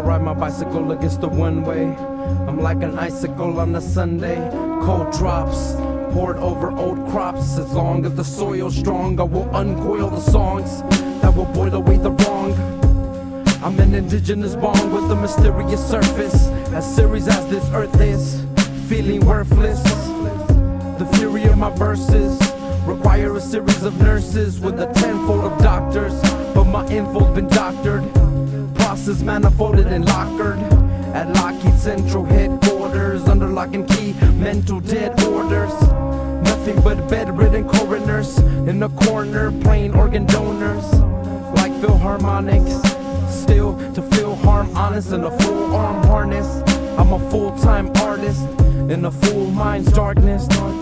ride my bicycle against the one way. I'm like an icicle on a Sunday. Cold drops poured over old crops. As long as the soil's strong, I will uncoil the songs that will boil away the wrong. I'm an indigenous bong with a mysterious surface, as serious as this earth is, feeling worthless. The fury of my verses require a series of nurses with a tenfold of doctors, but my info's been doctored. Process manifolded and lockered at Lockheed Central headquarters, under lock and key, mental dead orders. Nothing but bedridden coroners in the corner, playing organ donors like Philharmonics. Still to feel harm honest in a full arm harness. I'm a full-time artist in a full mind's darkness.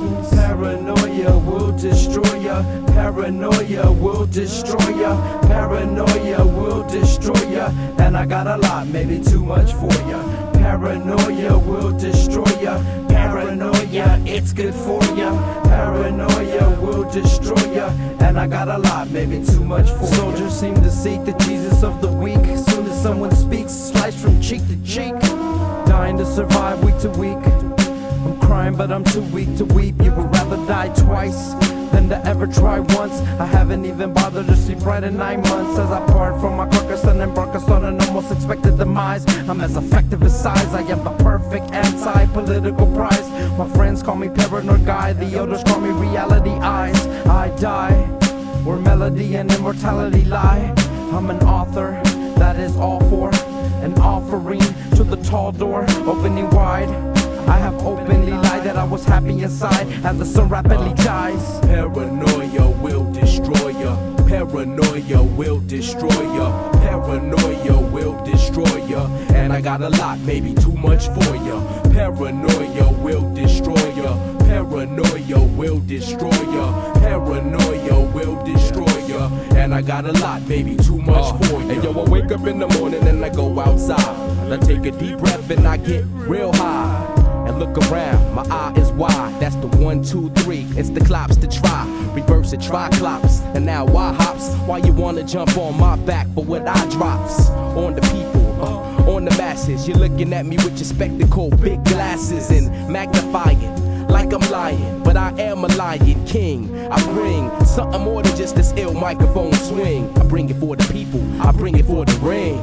Paranoia will destroy ya. Paranoia will destroy ya. Paranoia will destroy ya. And I got a lot, maybe too much for ya. Paranoia will destroy ya. Paranoia, it's good for ya. Paranoia will destroy ya. And I got a lot, maybe too much for ya. Soldiers seem to seek the Jesus of the weak. As soon as someone speaks, sliced from cheek to cheek. Dying to survive week to week. I'm crying but I'm too weak to weep. You would rather die twice than to ever try once. I haven't even bothered to sleep right in 9 months, as I part from my carcass and embark on an almost expected demise. I'm as effective as size, I am the perfect anti-political prize. My friends call me paranoid guy, the elders call me reality eyes. I die where melody and immortality lie. I'm an author, that is all for an offering to the tall door, opening wide. I have openly lied that I was happy inside as the sun rapidly dies. Paranoia will destroy ya. Paranoia will destroy ya. Paranoia will destroy ya. And I got a lot, maybe too much for ya. Paranoia will destroy ya. Paranoia will destroy ya. Paranoia will destroy ya. And I got a lot, maybe too much for ya. And yo, I wake up in the morning and I go outside. I take a deep breath and I get real high. And look around, my eye is wide. That's the 1, 2, 3. It's the clops to try. Reverse it, try clops. And now why hops? Why you wanna jump on my back for what I drops? On the people, on the masses. You're looking at me with your spectacle, big glasses, and magnifying like I'm lying. But I am a lion king. I bring something more than just this ill microphone swing. I bring it for the people, I bring it for the ring.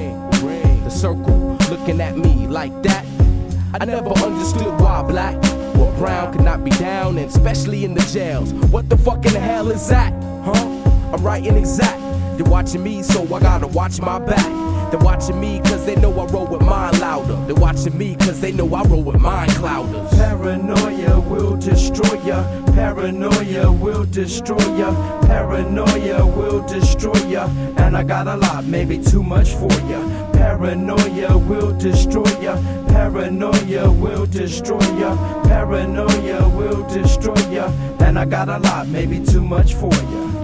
The circle, looking at me like that. I never understood why black or brown could not be down, and especially in the jails. What the fuck in the hell is that? I'm writing exact. They're watching me, so I gotta watch my back. They're watching me cause they know I roll with mine louder. They're watching me cause they know I roll with mine clouders. Paranoia will destroy ya. Paranoia will destroy ya. Paranoia will destroy ya. And I got a lot, maybe too much for ya. Paranoia will destroy ya. Paranoia will destroy ya. Paranoia will destroy ya. And I got a lot, maybe too much for ya.